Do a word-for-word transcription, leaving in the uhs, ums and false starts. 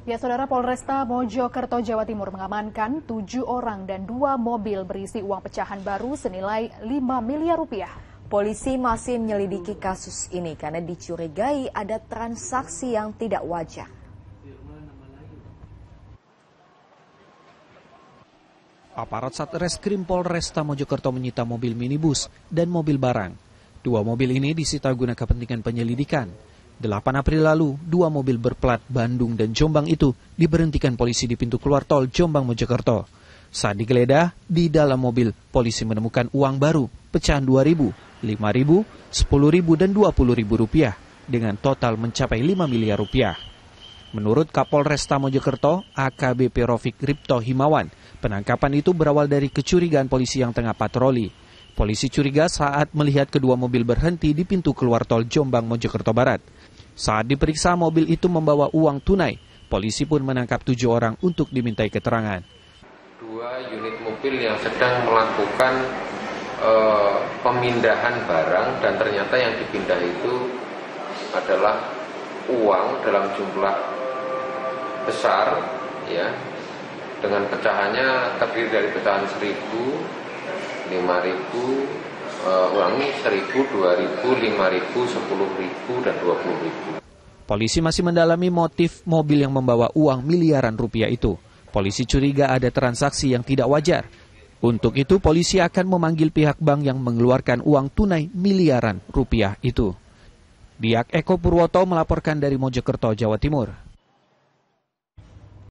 Ya, Saudara, Polresta Mojokerto, Jawa Timur mengamankan tujuh orang dan dua mobil berisi uang pecahan baru senilai lima miliar rupiah. Polisi masih menyelidiki kasus ini karena dicurigai ada transaksi yang tidak wajar. Aparat Satreskrim Polresta Mojokerto menyita mobil minibus dan mobil barang. Dua mobil ini disita guna kepentingan penyelidikan. delapan April lalu, dua mobil berplat Bandung dan Jombang itu diberhentikan polisi di pintu keluar tol Jombang Mojokerto. Saat digeledah, di dalam mobil, polisi menemukan uang baru, pecahan dua ribu, lima ribu, sepuluh ribu, dan dua puluh ribu rupiah, dengan total mencapai lima miliar rupiah. Menurut Kapolresta Mojokerto, A K B P Rofik Ripto Himawan, penangkapan itu berawal dari kecurigaan polisi yang tengah patroli. Polisi curiga saat melihat kedua mobil berhenti di pintu keluar tol Jombang Mojokerto Barat. Saat diperiksa, mobil itu membawa uang tunai. Polisi pun menangkap tujuh orang untuk dimintai keterangan. Dua unit mobil yang sedang melakukan uh, pemindahan barang dan ternyata yang dipindah itu adalah uang dalam jumlah besar, ya, dengan pecahannya terdiri dari pecahan seribu, lima ribu, uh, ulangi seribu, dua ribu, lima ribu, sepuluh ribu, dan dua puluh ribu. Polisi masih mendalami motif mobil yang membawa uang miliaran rupiah itu. Polisi curiga ada transaksi yang tidak wajar. Untuk itu, polisi akan memanggil pihak bank yang mengeluarkan uang tunai miliaran rupiah itu. Diak Eko Purwoto melaporkan dari Mojokerto, Jawa Timur.